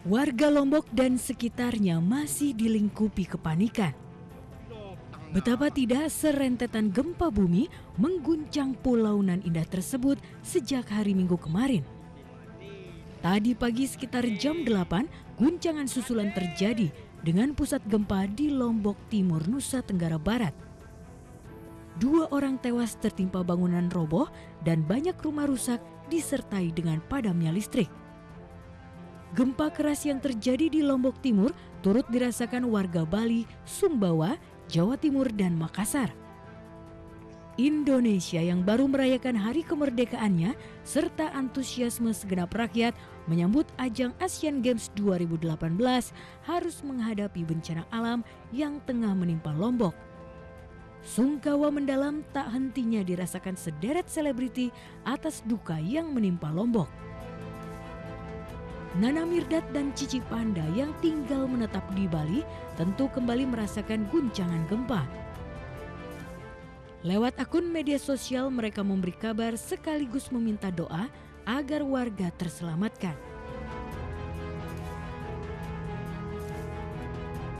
Warga Lombok dan sekitarnya masih dilingkupi kepanikan. Betapa tidak, serentetan gempa bumi mengguncang pulau nan indah tersebut sejak hari Minggu kemarin. Tadi pagi sekitar jam 8, guncangan susulan terjadi dengan pusat gempa di Lombok Timur, Nusa Tenggara Barat. 2 orang tewas tertimpa bangunan roboh dan banyak rumah rusak disertai dengan padamnya listrik. Gempa keras yang terjadi di Lombok Timur turut dirasakan warga Bali, Sumbawa, Jawa Timur, dan Makassar. Indonesia yang baru merayakan hari kemerdekaannya serta antusiasme segenap rakyat menyambut ajang Asian Games 2018 harus menghadapi bencana alam yang tengah menimpa Lombok. Sungkawa mendalam tak hentinya dirasakan sederet selebriti atas duka yang menimpa Lombok. Nana Mirdad dan Cici Panda yang tinggal menetap di Bali tentu kembali merasakan guncangan gempa. Lewat akun media sosial mereka memberi kabar sekaligus meminta doa agar warga terselamatkan.